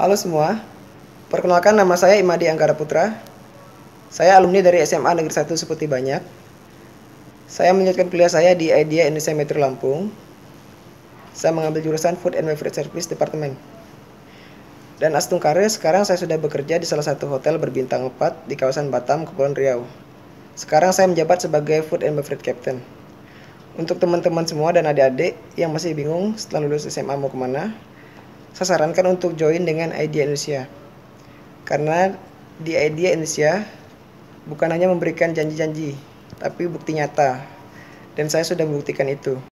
Halo semua, perkenalkan nama saya Imadi Anggara Putra. Saya alumni dari SMA Negeri 1 Seperti Banyak. Saya melanjutkan kuliah saya di IDEA Indonesia Metro Lampung. Saya mengambil jurusan Food and Beverage Service Department. Dan as karir, sekarang saya sudah bekerja di salah satu hotel berbintang 4 di kawasan Batam, Kepulauan Riau. Sekarang saya menjabat sebagai Food and Beverage Captain. Untuk teman-teman semua dan adik-adik yang masih bingung setelah lulus SMA mau kemana, saya sarankan untuk join dengan IDEA Indonesia. Karena di IDEA Indonesia bukan hanya memberikan janji-janji, tapi bukti nyata. Dan saya sudah membuktikan itu.